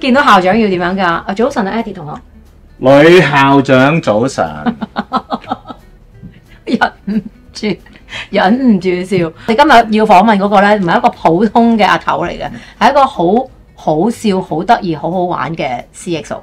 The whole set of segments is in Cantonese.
見到校長要點樣㗎？啊，早晨啊，Eddie 同學。 女校長早晨。 忍唔住笑。你今日要訪問嗰個咧，唔係一個普通嘅阿頭嚟嘅，係一個好笑、好得意、好好玩嘅 CXO。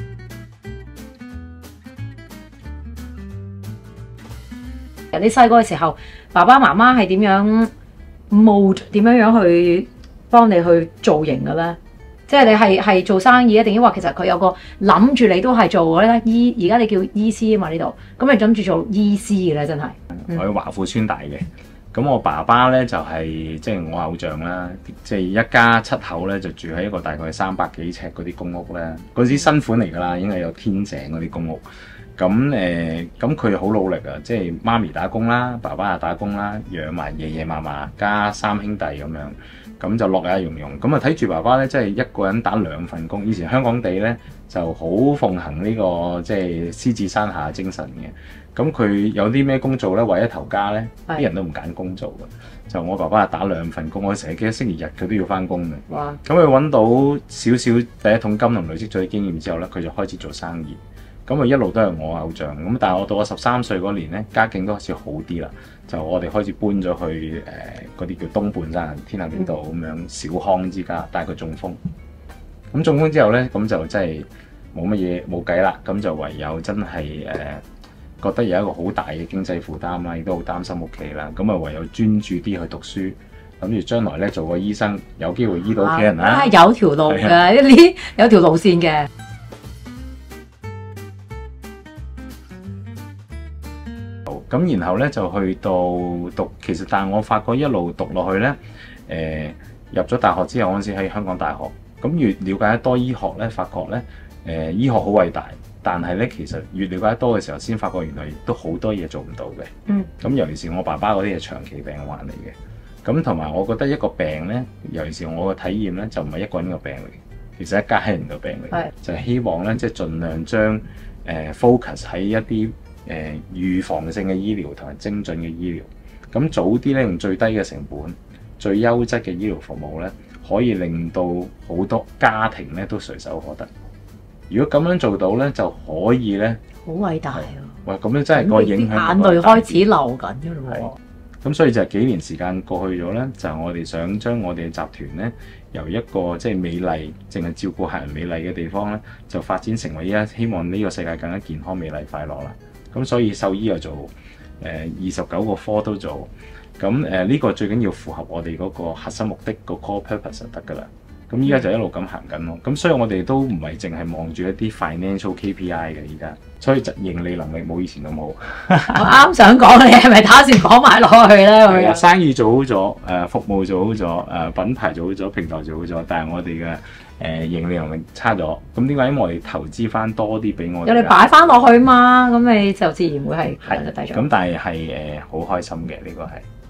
你細個嘅時候，爸爸媽媽係點樣 mold 點樣去幫你去造型嘅咧？即係你係做生意，定抑或其實佢有個諗住你都係做咧而家你叫醫師啊嘛呢度，咁你諗住做醫師嘅咧，真係。 我喺華富村大嘅，咁我爸爸咧就係即係我偶像啦，即係一家7口咧就住喺一個大概300幾尺嗰啲公屋咧，嗰啲新款嚟㗎啦，已經係有天井嗰啲公屋。咁佢好努力啊，即係媽咪打工啦，爸爸又打工啦，養埋爺爺嫲嫲加3兄弟咁樣，咁就樂也融融。咁啊睇住爸爸咧，即係一個人打2份工。以前香港地咧就好奉行呢個即係獅子山下精神嘅。咁佢有啲咩工做咧？為咗頭家咧，啲人都唔揀工做嘅。就我爸爸係打2份工，我成日記得星期日佢都要翻工嘅。哇！咁佢揾到少少第一桶金同累積咗啲經驗之後咧，佢就開始做生意。咁啊一路都係我偶像。咁但係我到我13歲嗰年咧，家境都開始好啲啦。就我哋開始搬咗去嗰啲叫東半山天下邊度咁樣小康之家，但係佢中風。咁中風之後咧，咁就真係冇乜嘢冇計啦。咁就唯有真係覺得有一個好大嘅經濟負擔啦，亦都好擔心屋企啦。咁啊唯有專注啲去讀書，諗住將來咧做個醫生，有機會醫到屋企人啦。 有條路嘅，呢有條路線嘅。 咁然後咧就去到讀，其實但係我發覺一路讀落去咧，入咗大學之後嗰陣時喺香港大學，咁越了解得多醫學咧，發覺咧醫學好偉大，但係咧其實越了解得多嘅時候，先發覺原來亦都好多嘢做唔到嘅。咁尤其是我爸爸嗰啲係長期病患嚟嘅，咁同埋我覺得一個病咧，尤其是我嘅體驗咧，就唔係一個人嘅病嚟嘅，其實一家人嘅病嚟嘅，就係希望咧即係盡量將focus 喺一啲預防性嘅醫療同埋精準嘅醫療，咁早啲咧用最低嘅成本、最優質嘅醫療服務咧，可以令到好多家庭咧都隨手可得。如果咁樣做到咧，就可以咧， 好偉大啊！ 喂，咁樣真係個影響， 眼淚開始流緊㗎咯喎。 咁所以就係幾年時間過去咗咧，就係我哋想將我哋嘅集團咧，由一個即係美麗，淨係照顧客人美麗嘅地方咧，就發展成為依家希望呢個世界更加健康、美麗、快樂啦。咁所以獸醫又做，29個科都做，咁呢個最緊要符合我哋嗰個核心目的個 core purpose 就得㗎啦。咁依家就一路咁行緊咯。咁所以我哋都唔係淨係望住一啲 financial KPI 嘅依家，所以盈利能力冇以前咁好。我啱想講，你係咪打算講埋落去咧？ 生意做好咗，服務做好咗，品牌做好咗，平台做好咗，但係我哋嘅盈利能力差咗。咁點解？因為我哋投資翻多啲俾我哋， 有你擺翻落去嘛，咁你就自然會係繼續。 咁但係好開心嘅呢個係。